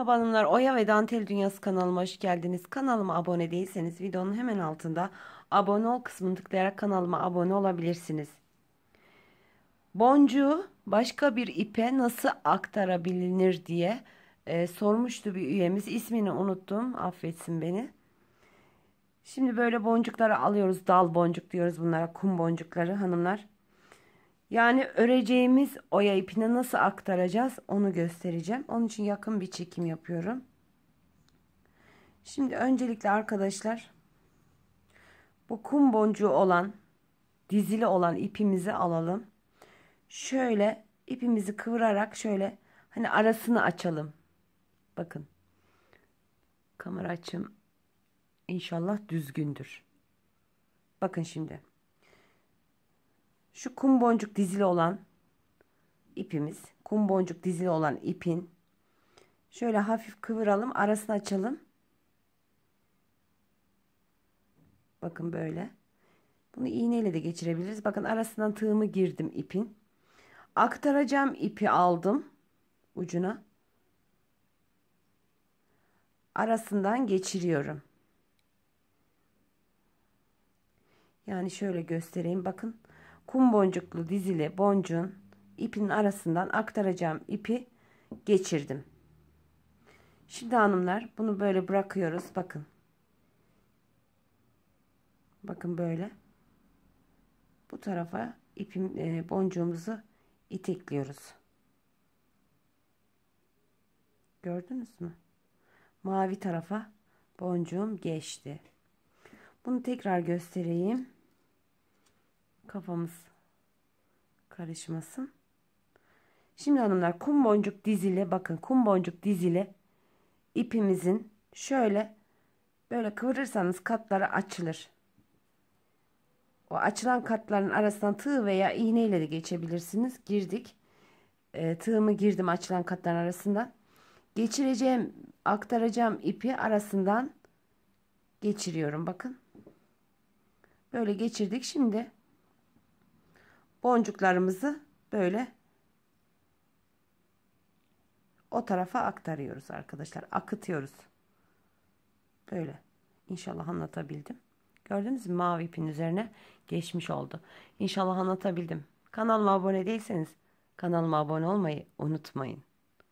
Merhaba hanımlar, Oya ve Dantel Dünyası kanalıma hoş geldiniz. Kanalıma abone değilseniz videonun hemen altında abone ol kısmını tıklayarak kanalıma abone olabilirsiniz. Boncuğu başka bir ipe nasıl aktarabilir diye sormuştu bir üyemiz. İsmini unuttum, affetsin beni. Şimdi böyle boncukları alıyoruz, dal boncuk diyoruz bunlara, kum boncukları hanımlar. Yani öreceğimiz oya ipine nasıl aktaracağız onu göstereceğim. Onun için yakın bir çekim yapıyorum. Şimdi öncelikle arkadaşlar bu kum boncuğu olan dizili olan ipimizi alalım. Şöyle ipimizi kıvırarak şöyle hani arasını açalım. Bakın kamera açım inşallah düzgündür. Bakın şimdi şu kum boncuk dizili olan ipimiz, kum boncuk dizili olan ipin şöyle hafif kıvıralım, arasını açalım. Bakın böyle. Bunu iğneyle de geçirebiliriz. Bakın arasından tığımı girdim ipin. Aktaracağım ipi aldım ucuna. Arasından geçiriyorum. Yani şöyle göstereyim. Bakın kum boncuklu dizili boncuğun ipinin arasından aktaracağım ipi geçirdim. Şimdi hanımlar bunu böyle bırakıyoruz. Bakın. Bakın böyle. Bu tarafa boncuğumuzu itekliyoruz. Gördünüz mü? Mavi tarafa boncuğum geçti. Bunu tekrar göstereyim. Kafamız karışmasın. Şimdi hanımlar kum boncuk dizili, bakın kum boncuk dizili ipimizin şöyle böyle kıvırırsanız katları açılır. O açılan katların arasından tığ veya iğne ile de geçebilirsiniz. Girdik. Tığımı girdim açılan katların arasından. Geçireceğim, aktaracağım ipi arasından geçiriyorum. Bakın. Böyle geçirdik. Şimdi boncuklarımızı böyle o tarafa aktarıyoruz arkadaşlar. Akıtıyoruz. Böyle. İnşallah anlatabildim. Gördünüz mü? Mavi ipin üzerine geçmiş oldu. İnşallah anlatabildim. Kanalıma abone değilseniz kanalıma abone olmayı unutmayın.